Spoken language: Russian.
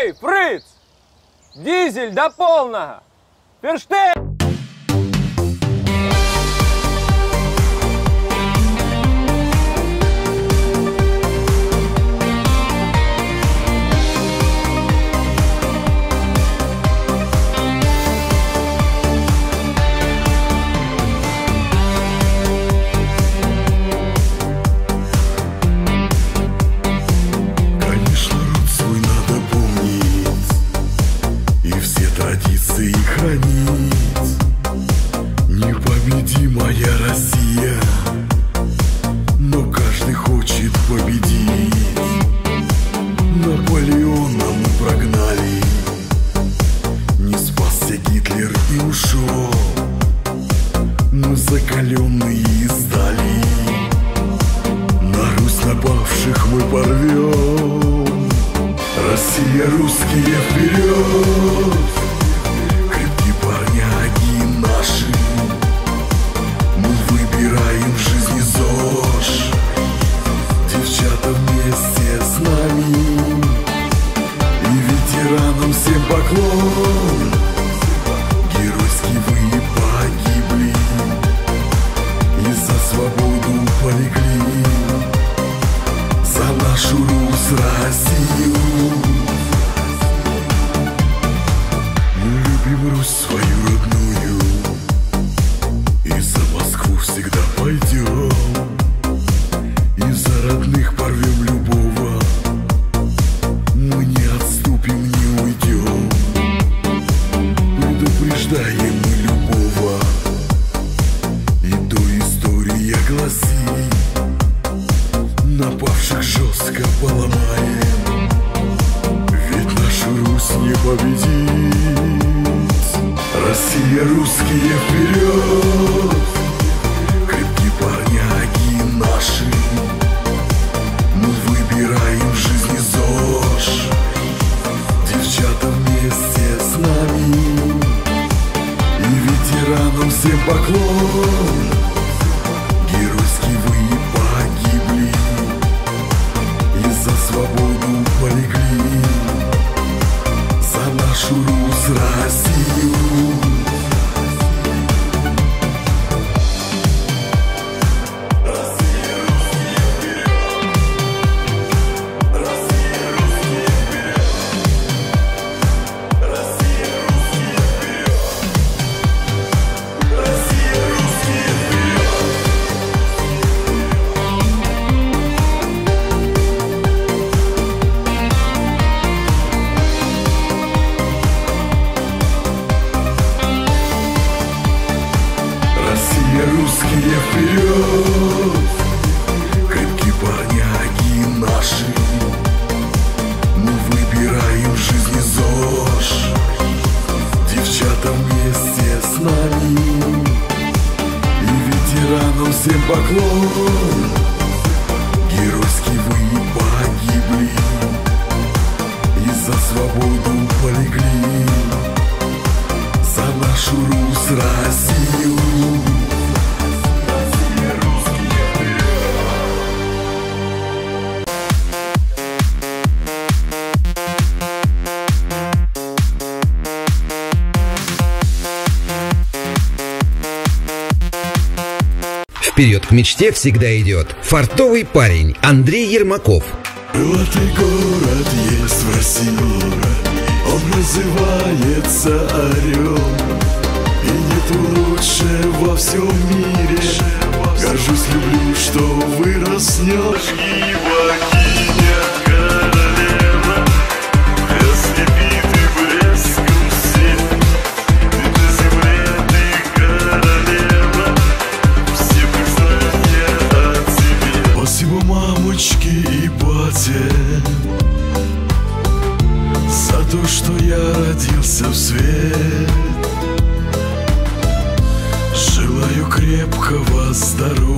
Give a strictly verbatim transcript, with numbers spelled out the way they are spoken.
Эй, Фриц! Дизель до полного! Ферштейн! Традиции хранить. Непобедимая Россия, но каждый хочет победить. Наполеона мы прогнали, не спасся Гитлер и ушел. Мы закаленные и сдали, на Русь напавших мы порвем. Россия, русские, вперед! Крепкие парняги наши, мы выбираем в жизни ЗОЖ. Девчата вместе с нами, и ветеранам всем поклон. Геройски вы погибли, и за свободу полегли, за нашу Русь, Россию. Мы любим Русь свою родную, и за Москву всегда пойдем, и за родных порвем любого. Мы не отступим, не уйдем, предупреждаем мы любого. И до история гласит, напавших жестко поломаем, ведь нашу Русь не победить. Россия, русские, вперед! Крепкие парняги наши, мы выбираем в жизни ЗОЖ. Девчата вместе с нами, и ветеранам всем поклон. Геройски вы погибли, за свободу полегли, за нашу Русь, Россию. Русские, вперед! Крепкие парняги наши, мы выбираем в жизни ЗОЖ. Девчата вместе с нами, и ветеранам всем поклон. Геройски вы погибли, и за свободу полегли, за нашу Русь, Россию. Вперед к мечте всегда идет фартовый парень Андрей Ермаков. Крылатый город есть в России, он называется Орел. И нету лучше во всем мире, горжусь, люблю, что вырос в нем. Мамочки и бате за то, что я родился в свет. Желаю крепкого здоровья